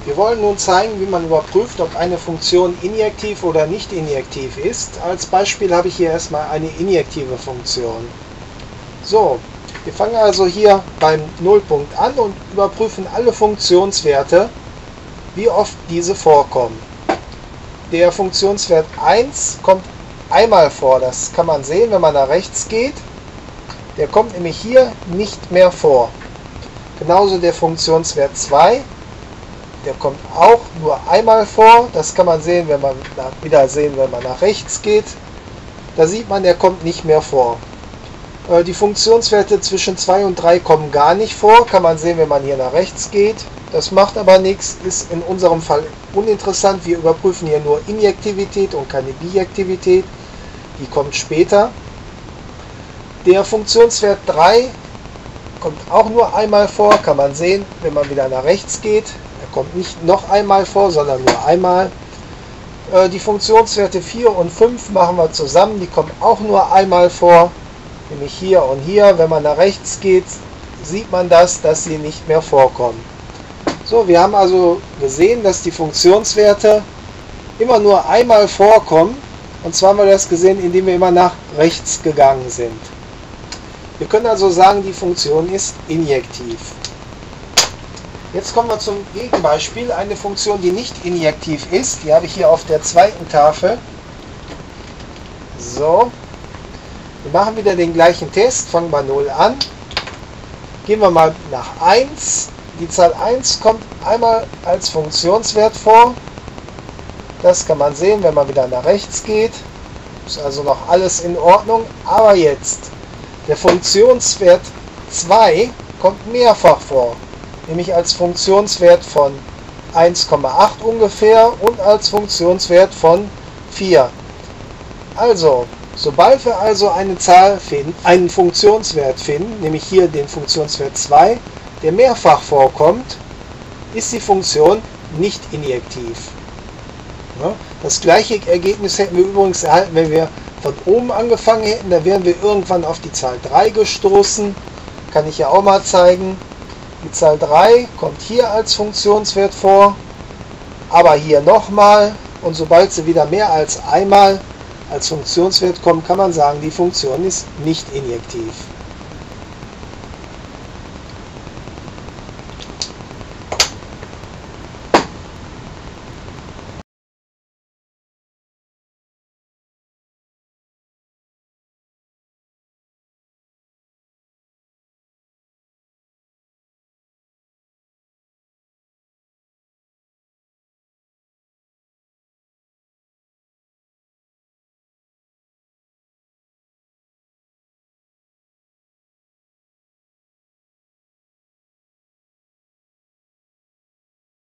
Wir wollen nun zeigen, wie man überprüft, ob eine Funktion injektiv oder nicht injektiv ist. Als Beispiel habe ich hier erstmal eine injektive Funktion. So, wir fangen also hier beim Nullpunkt an und überprüfen alle Funktionswerte, wie oft diese vorkommen. Der Funktionswert 1 kommt einmal vor, das kann man sehen, wenn man nach rechts geht. Der kommt nämlich hier nicht mehr vor. Genauso der Funktionswert 2. Der kommt auch nur einmal vor. Das kann man sehen, wenn man nach rechts geht. Da sieht man, der kommt nicht mehr vor. Die Funktionswerte zwischen 2 und 3 kommen gar nicht vor. Kann man sehen, wenn man hier nach rechts geht. Das macht aber nichts, ist in unserem Fall uninteressant. Wir überprüfen hier nur Injektivität und keine Bijektivität. Die kommt später. Der Funktionswert 3 kommt auch nur einmal vor. Kann man sehen, wenn man wieder nach rechts geht. Kommt nicht noch einmal vor, sondern nur einmal. Die Funktionswerte 4 und 5 machen wir zusammen, die kommen auch nur einmal vor, nämlich hier und hier. Wenn man nach rechts geht, sieht man das, dass sie nicht mehr vorkommen. So, wir haben also gesehen, dass die Funktionswerte immer nur einmal vorkommen, und zwar haben wir das gesehen, indem wir immer nach rechts gegangen sind. Wir können also sagen, die Funktion ist injektiv. Jetzt kommen wir zum Gegenbeispiel, eine Funktion, die nicht injektiv ist. Die habe ich hier auf der zweiten Tafel. So, wir machen wieder den gleichen Test, fangen bei 0 an. Gehen wir mal nach 1. Die Zahl 1 kommt einmal als Funktionswert vor. Das kann man sehen, wenn man wieder nach rechts geht. Ist also noch alles in Ordnung. Aber jetzt, der Funktionswert 2 kommt mehrfach vor. Nämlich als Funktionswert von 1,8 ungefähr und als Funktionswert von 4. Also, sobald wir also eine Zahl finden, einen Funktionswert finden, nämlich hier den Funktionswert 2, der mehrfach vorkommt, ist die Funktion nicht injektiv. Das gleiche Ergebnis hätten wir übrigens erhalten, wenn wir von oben angefangen hätten. Da wären wir irgendwann auf die Zahl 3 gestoßen. Kann ich ja auch mal zeigen. Die Zahl 3 kommt hier als Funktionswert vor, aber hier nochmal, und sobald sie wieder mehr als einmal als Funktionswert kommt, kann man sagen, die Funktion ist nicht injektiv.